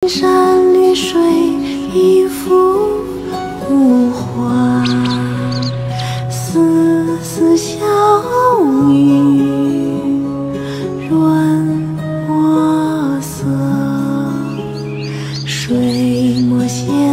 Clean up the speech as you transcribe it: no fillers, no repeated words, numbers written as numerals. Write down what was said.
山绿水一幅无画，丝丝小雨润墨色，水墨线